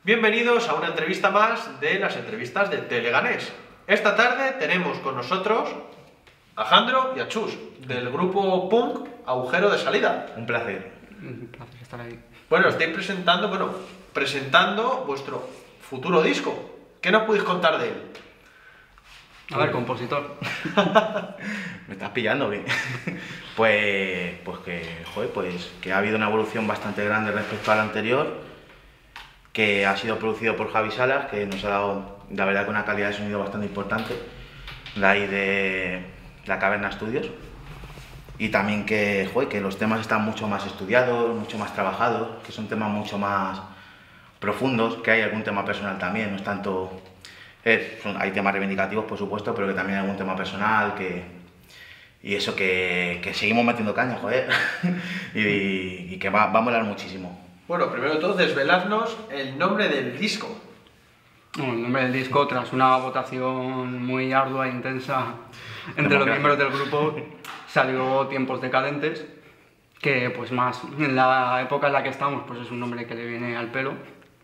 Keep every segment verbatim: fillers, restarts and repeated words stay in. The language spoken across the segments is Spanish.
Bienvenidos a una entrevista más de las entrevistas de Teleganés. Esta tarde tenemos con nosotros a Jandro y a Chus, del grupo punk Agujero de Salida. Un placer. Un placer estar ahí. Bueno, estáis presentando, bueno, presentando vuestro futuro disco. ¿Qué nos podéis contar de él? A ver, compositor. ¿Me estás pillando bien? pues, pues que, joder, pues que ha habido una evolución bastante grande respecto al anterior, que ha sido producido por Javi Salas, que nos ha dado, la verdad, que una calidad de sonido bastante importante, de ahí de La Caverna Studios. Y también que, joder, que los temas están mucho más estudiados, mucho más trabajados, que son temas mucho más profundos, que hay algún tema personal también, no es tanto... Eh, son, hay temas reivindicativos, por supuesto, pero que también hay algún tema personal, que... Y eso, que, que seguimos metiendo caña, joder, y, y que va, va a molar muchísimo. Bueno, primero de todo, desveladnos el nombre del disco. Bueno, el nombre del disco, tras una votación muy ardua e intensa entre los miembros del grupo, salió Tiempos Decadentes, que pues más en la época en la que estamos, pues es un nombre que le viene al pelo.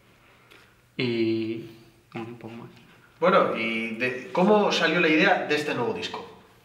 Y... bueno, un poco más. Bueno, ¿y de, cómo salió la idea de este nuevo disco?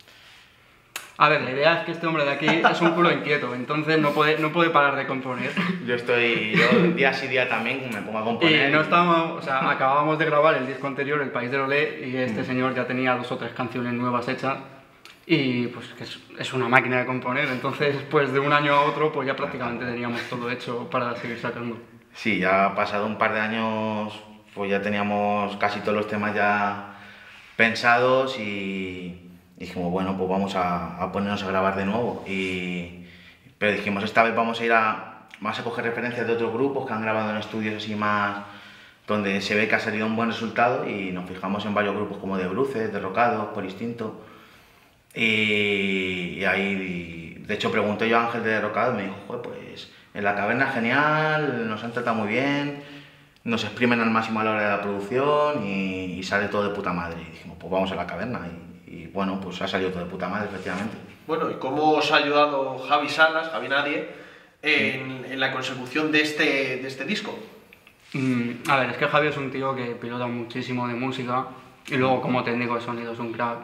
A ver, la idea es que este hombre de aquí es un culo inquieto, entonces no puede, no puede parar de componer. Yo estoy, yo día sí día también me pongo a componer. Y no estábamos, o sea, acabábamos de grabar el disco anterior, El País del Olé, y este mm. señor ya tenía dos o tres canciones nuevas hechas, y pues que es, es una máquina de componer, entonces pues de un año a otro pues ya prácticamente teníamos todo hecho para seguir sacando. Sí, ya ha pasado un par de años, pues ya teníamos casi todos los temas ya pensados y... dijimos, bueno, pues vamos a, a ponernos a grabar de nuevo. Y, pero dijimos, esta vez vamos a ir a, vamos a coger referencias de otros grupos que han grabado en estudios así más, donde se ve que ha salido un buen resultado, y nos fijamos en varios grupos como de Bruces, Derrocados, Por Instinto. Y, y ahí, de hecho, pregunté yo a Ángel de Derrocados y me dijo, joder, pues en La Caverna genial, nos han tratado muy bien, nos exprimen al máximo a la hora de la producción y, y sale todo de puta madre. Y dijimos, pues vamos a La Caverna. Y, Y bueno, pues ha salido todo de puta madre, efectivamente. Bueno, ¿y cómo os ha ayudado Javi Salas, Javi Nadie, en, en la consecución de este, de este disco? Mm, a ver, es que Javi es un tío que pilota muchísimo de música y luego como técnico de sonido es un crack.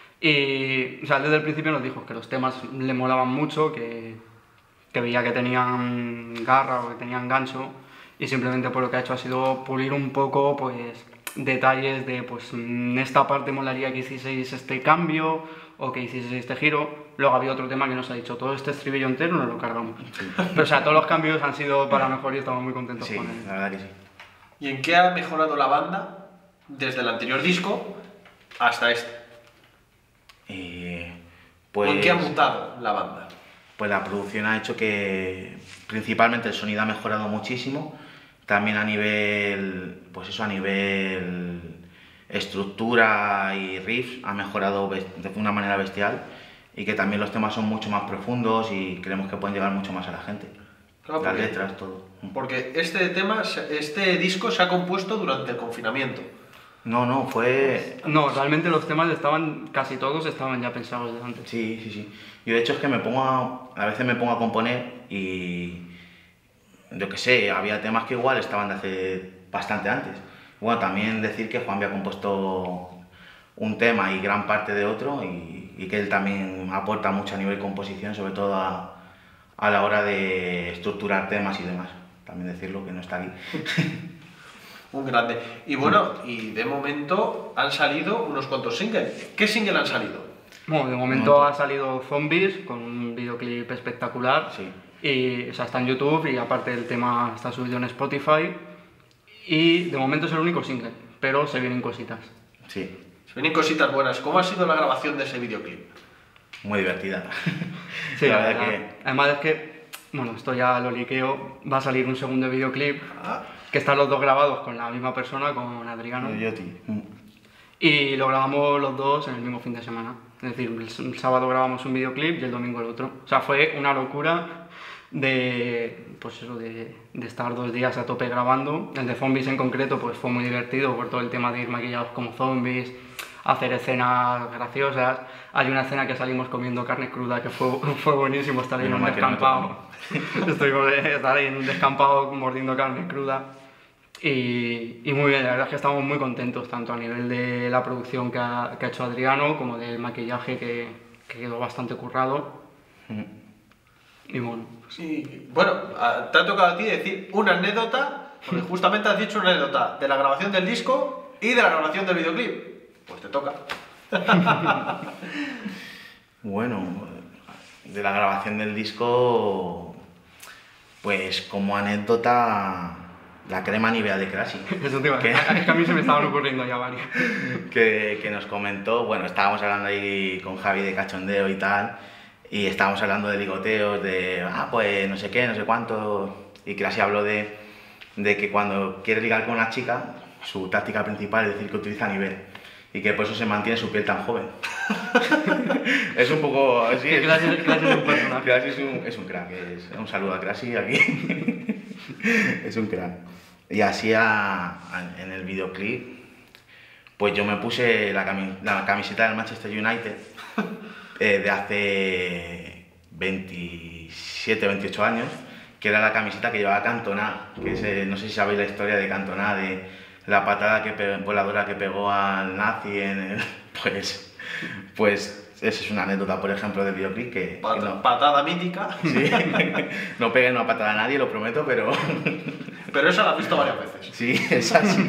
Y o sea, desde el principio nos dijo que los temas le molaban mucho, que, que veía que tenían garra o que tenían gancho, y simplemente por lo que ha hecho ha sido pulir un poco, pues... detalles de, pues, en esta parte molaría que hicieseis este cambio o que hicieseis este giro. Luego había otro tema que nos ha dicho, todo este estribillo entero nos lo cargamos. Sí. Pero, o sea, todos los cambios han sido para mejor y estamos muy contentos sí, con él. La verdad que sí. ¿Y en qué ha mejorado la banda desde el anterior disco hasta este? Eh, pues, ¿O en qué ha mutado la banda? Pues la producción ha hecho que principalmente el sonido ha mejorado muchísimo. También a nivel, pues eso, a nivel estructura y riffs ha mejorado de una manera bestial, y que también los temas son mucho más profundos y creemos que pueden llegar mucho más a la gente. Claro, las porque, letras, todo. Porque este tema, este disco se ha compuesto durante el confinamiento. No, no, fue... No, realmente los temas estaban, casi todos estaban ya pensados desde antes. Sí, sí, sí. Yo de hecho es que me pongo a, a veces me pongo a componer y... yo qué sé, había temas que igual estaban de hace bastante antes. Bueno, también decir que Juan había compuesto un tema y gran parte de otro, y, y que él también aporta mucho a nivel composición, sobre todo a, a la hora de estructurar temas y demás. También decirlo, que no está aquí. Un grande. Y bueno, y de momento han salido unos cuantos singles. ¿Qué single han salido? Bueno, de momento ha salido Zombies, con un videoclip espectacular. Sí. Y, o sea, está en YouTube y aparte el tema está subido en Spotify, y de momento es el único single, pero se vienen cositas. Sí. Se vienen cositas buenas. ¿Cómo ha sido la grabación de ese videoclip? Muy divertida. Sí, la la verdad verdad. que... Además es que, bueno, esto ya lo liqueo, va a salir un segundo videoclip, Ah. que están los dos grabados con la misma persona, con Adriano. Yo, tío. Y lo grabamos los dos en el mismo fin de semana. Es decir, el, el sábado grabamos un videoclip y el domingo el otro. O sea, fue una locura de, pues eso, de, de estar dos días a tope grabando. El de Zombies en concreto pues fue muy divertido por todo el tema de ir maquillados como zombies, hacer escenas graciosas. Hay una escena que salimos comiendo carne cruda que fue, fue buenísimo, estar ahí en un descampado. Estuvimos estar ahí en un descampado mordiendo carne cruda. Y, y muy bien, la verdad es que estamos muy contentos, tanto a nivel de la producción que ha, que ha hecho Adriano, como del maquillaje que, que quedó bastante currado. Mm. Y bueno, Y, bueno, a- te ha tocado a ti decir una anécdota, porque justamente has dicho una anécdota de la grabación del disco y de la grabación del videoclip. Pues te toca. Bueno, de la grabación del disco, pues como anécdota, la crema Nivea de Crashy. eso te iba a ¿Qué? decir. Es que a mí se me estaban ocurriendo ya varios. que, que nos comentó, bueno, estábamos hablando ahí con Javi de cachondeo y tal, y estábamos hablando de ligoteos, de, ah, pues no sé qué, no sé cuánto, y Crashy habló de, de que cuando quiere ligar con una chica, su táctica principal es decir que utiliza nivel, y que por eso se mantiene su piel tan joven. Es un poco así. Que Crashy- Crashy es un personaje. Crashy es un, es un crack, es, un saludo a Crashy aquí. Es un crack. Y así a- a- en el videoclip, pues yo me puse la, cami- la camiseta del Manchester United eh, de hace veintisiete, veintiocho años, que era la camiseta que llevaba Cantona, que es, eh, no sé si sabéis la historia de Cantona, de la patada que pe- voladora que pegó al nazi en el, pues, pues esa es una anécdota, por ejemplo, del videoclip que, que Pat- no, Patada mítica. sí, no peguen una patada a nadie, lo prometo, pero Pero esa la has visto varias veces. sí, es así.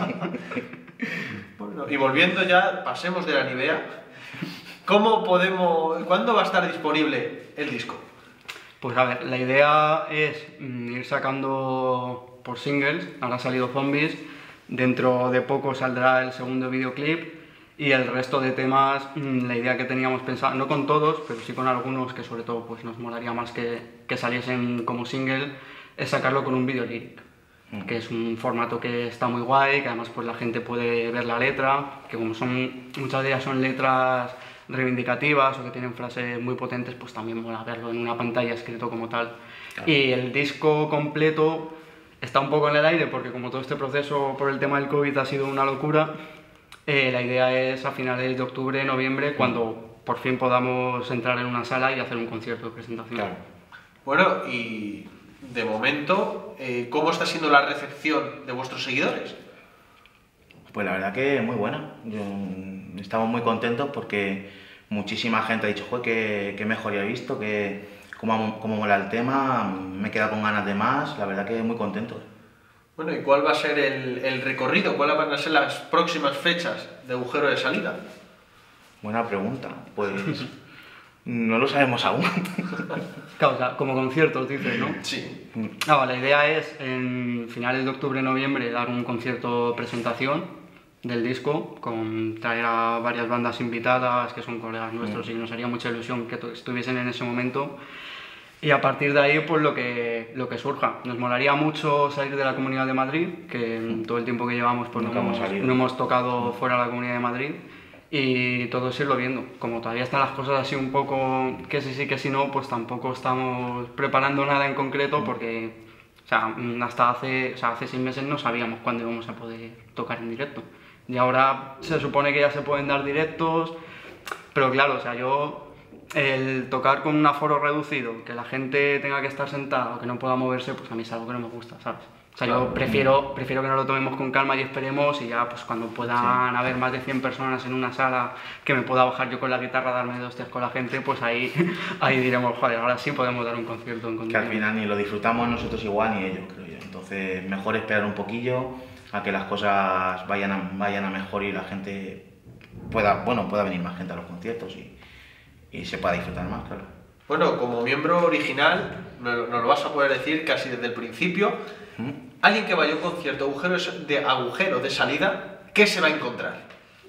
Bueno, y volviendo ya, pasemos de la Nivea. ¿Cómo podemos, cuándo va a estar disponible el disco? Pues a ver, la idea es mm, ir sacando por singles, ahora ha salido Zombies, dentro de poco saldrá el segundo videoclip y el resto de temas, mm, la idea que teníamos pensado, no con todos, pero sí con algunos que sobre todo pues nos molaría más que, que saliesen como single, es sacarlo con un video lyric, que es un formato que está muy guay, que además pues la gente puede ver la letra, que como son, muchas de ellas son letras reivindicativas o que tienen frases muy potentes, pues también mola verlo en una pantalla escrito como tal. Claro. Y el disco completo está un poco en el aire porque como todo este proceso por el tema del COVID ha sido una locura, eh, la idea es a finales de octubre, noviembre, cuando por fin podamos entrar en una sala y hacer un concierto de presentación. Claro. Bueno, y de momento, eh, ¿cómo está siendo la recepción de vuestros seguidores? Pues la verdad que muy buena. Yo, estamos muy contentos porque muchísima gente ha dicho, joder, que, que mejoría he visto, que cómo, cómo mola el tema, me he quedado con ganas de más, la verdad que muy contentos. Bueno, ¿y cuál va a ser el, el recorrido? ¿Cuáles van a ser las próximas fechas de agujero de salida? Buena pregunta, pues no lo sabemos aún. Claro, o sea, como conciertos dices, ¿no? Sí. Ah, vale, la idea es en finales de octubre, noviembre dar un concierto presentación del disco, con traer a varias bandas invitadas que son colegas nuestros y nos haría mucha ilusión que to- estuviesen en ese momento. Y a partir de ahí, pues lo que, lo que surja. Nos molaría mucho salir de la Comunidad de Madrid, que en todo el tiempo que llevamos pues no Nunca hemos hemos, salido. no hemos tocado fuera de la Comunidad de Madrid. Y todo es irlo viendo. Como todavía están las cosas así un poco que sí, sí, que sí, no, pues tampoco estamos preparando nada en concreto porque, o sea, hasta hace, o sea, hace seis meses no sabíamos cuándo íbamos a poder tocar en directo. Y ahora se supone que ya se pueden dar directos, pero claro, o sea, yo, el tocar con un aforo reducido, que la gente tenga que estar sentada o que no pueda moverse, pues a mí es algo que no me gusta, ¿sabes? O sea, Claro. yo prefiero, prefiero que nos lo tomemos con calma y esperemos y ya pues cuando puedan haber más de cien personas en una sala que me pueda bajar yo con la guitarra, darme dos hostias con la gente, pues ahí, ahí diremos, joder, ahora sí podemos dar un concierto en Que al condiciones. final ni lo disfrutamos nosotros igual ni ellos, creo yo. Entonces, mejor esperar un poquillo a que las cosas vayan a, vayan a mejor y la gente pueda, bueno, pueda venir más gente a los conciertos y, y se pueda disfrutar más, claro. Bueno, como miembro original, nos, nos lo vas a poder decir casi desde el principio. ¿Mm? Alguien que vaya a un concierto agujero de, agujero de salida, ¿qué se va a encontrar?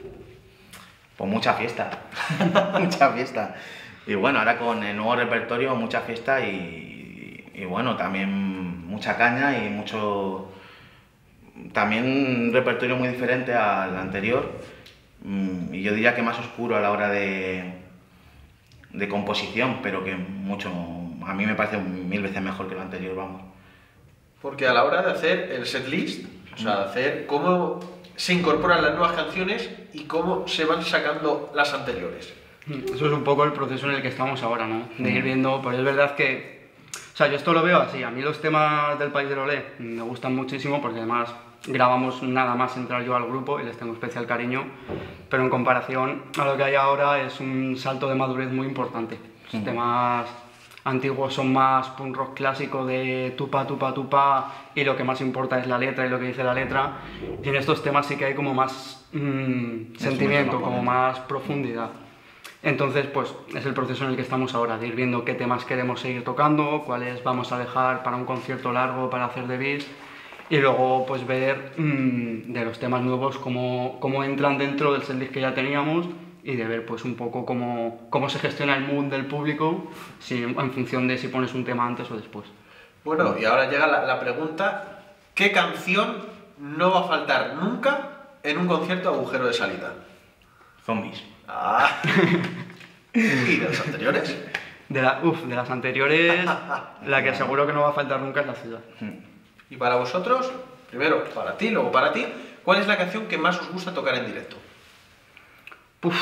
Pues mucha fiesta, mucha fiesta. Y bueno, ahora con el nuevo repertorio, mucha fiesta y, y bueno, también mucha caña y mucho... También un repertorio muy diferente al anterior mm, y yo diría que más oscuro a la hora de, de composición, pero que mucho, a mí me parece mil veces mejor que lo anterior, vamos. Porque a la hora de hacer el setlist, o sea, de hacer cómo se incorporan las nuevas canciones y cómo se van sacando las anteriores. Eso es un poco el proceso en el que estamos ahora, ¿no? De ir viendo, pues es verdad que, o sea, yo esto lo veo así, a mí los temas del País del Olé me gustan muchísimo porque además grabamos nada más entrar yo al grupo y les tengo especial cariño, pero en comparación a lo que hay ahora es un salto de madurez muy importante. Los temas antiguos son más punk rock clásico de tupa, tupa, tupa, y lo que más importa es la letra y lo que dice la letra, y en estos temas sí que hay como más mmm, sentimiento, como más profundidad. Entonces, pues es el proceso en el que estamos ahora, de ir viendo qué temas queremos seguir tocando, cuáles vamos a dejar para un concierto largo, para hacer de bis, y luego pues ver mmm, de los temas nuevos cómo, cómo entran dentro del setlist que ya teníamos, y de ver pues un poco cómo, cómo se gestiona el mood del público, si, en función de si pones un tema antes o después. Bueno, y ahora llega la, la pregunta, ¿qué canción no va a faltar nunca en un concierto Agujero de Salida? Zombies. Ah. ¿Y de los anteriores? De, la, uf, de las anteriores, la que seguro que no va a faltar nunca es La Ciudad. Y para vosotros, primero para ti, luego para ti, ¿cuál es la canción que más os gusta tocar en directo? Uf.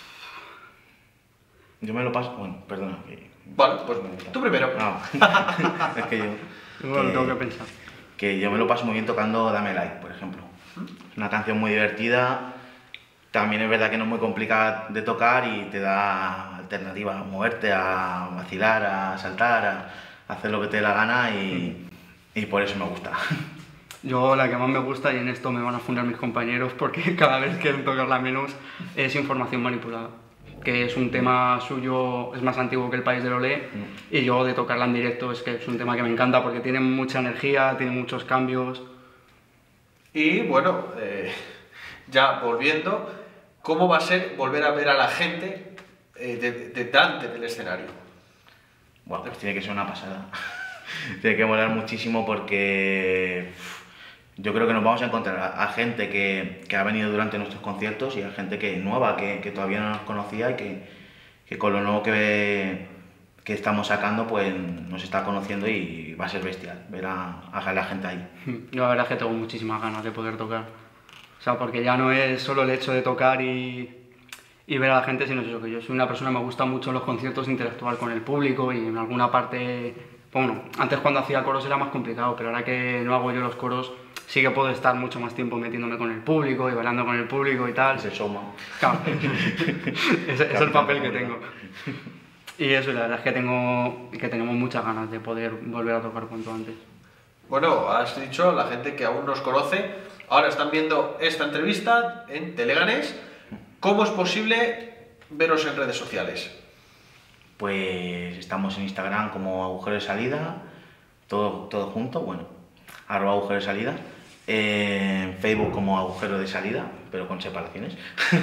Yo me lo paso... Bueno, perdona. Que... Bueno, pues tú primero. No, es que yo... Bueno, que, tengo que pensar. Que yo me lo paso muy bien tocando Dame Like, por ejemplo. Es una canción muy divertida. También es verdad que no es muy complicada de tocar y te da alternativas a moverte, a vacilar, a saltar, a hacer lo que te dé la gana y, y por eso me gusta. Yo la que más me gusta, y en esto me van a fundar mis compañeros porque cada vez quieren tocarla menos, es Información Manipulada, que es un tema suyo, es más antiguo que El País del Olé, y yo de tocarla en directo es que es un tema que me encanta porque tiene mucha energía, tiene muchos cambios. Y bueno, eh, ya volviendo, ¿cómo va a ser volver a ver a la gente eh, de, de delante del escenario? Bueno, pues tiene que ser una pasada. Tiene que molar muchísimo porque yo creo que nos vamos a encontrar a, a gente que, que ha venido durante nuestros conciertos y a gente que nueva, que, que todavía no nos conocía y que, que con lo nuevo que, que estamos sacando pues nos está conociendo y va a ser bestial ver a, a la gente ahí. Yo la verdad es que tengo muchísimas ganas de poder tocar. O sea, porque ya no es solo el hecho de tocar y, y ver a la gente, sino eso, que yo soy una persona que me gusta mucho en los conciertos interactuar con el público y en alguna parte... Bueno, antes cuando hacía coros era más complicado, pero ahora que no hago yo los coros, sí que puedo estar mucho más tiempo metiéndome con el público y bailando con el público y tal. Es el showman. Claro, es, es el papel que tengo. Y eso, la verdad es que, tengo, que tenemos muchas ganas de poder volver a tocar cuanto antes. Bueno, has dicho, la gente que aún nos conoce, ahora están viendo esta entrevista en Teleganés. ¿Cómo es posible veros en redes sociales? Pues estamos en Instagram como Agujero de Salida, todo, todo junto, bueno, arroba Agujero de Salida. En Facebook como Agujero de Salida, pero con separaciones.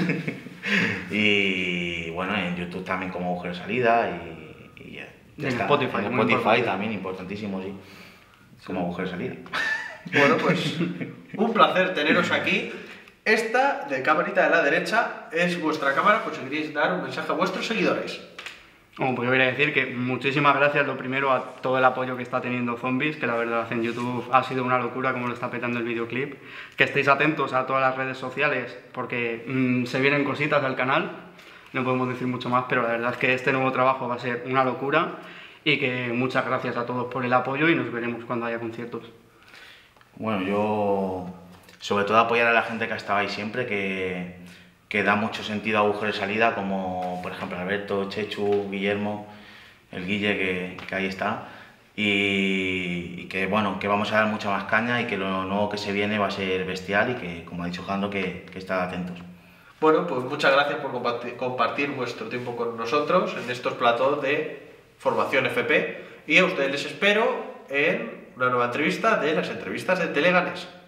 Y bueno, en YouTube también como Agujero de Salida y, y ya. En está. Spotify, en muy Spotify importante. también, importantísimo, sí. Como Agujero de Salida. Bueno, pues un placer teneros aquí. Esta, de camarita de la derecha, es vuestra cámara, pues si queréis dar un mensaje a vuestros seguidores. Bueno, pues yo quería decir que muchísimas gracias, lo primero, a todo el apoyo que está teniendo Zombies, que la verdad en YouTube ha sido una locura como lo está petando el videoclip. Que estéis atentos a todas las redes sociales, porque mmm, se vienen cositas del canal, no podemos decir mucho más, pero la verdad es que este nuevo trabajo va a ser una locura y que muchas gracias a todos por el apoyo y nos veremos cuando haya conciertos. Bueno, yo sobre todo apoyar a la gente que ha estado ahí siempre, que, que da mucho sentido a Agujero de Salida, como por ejemplo Alberto, Chechu, Guillermo, el Guille que, que ahí está, y, y que bueno, que vamos a dar mucha más caña y que lo nuevo que se viene va a ser bestial y que, como ha dicho Jando, que, que estad atentos. Bueno, pues muchas gracias por compartir, compartir vuestro tiempo con nosotros en estos platós de Formación F P y a ustedes les espero en una nueva entrevista de las entrevistas de Teleganés.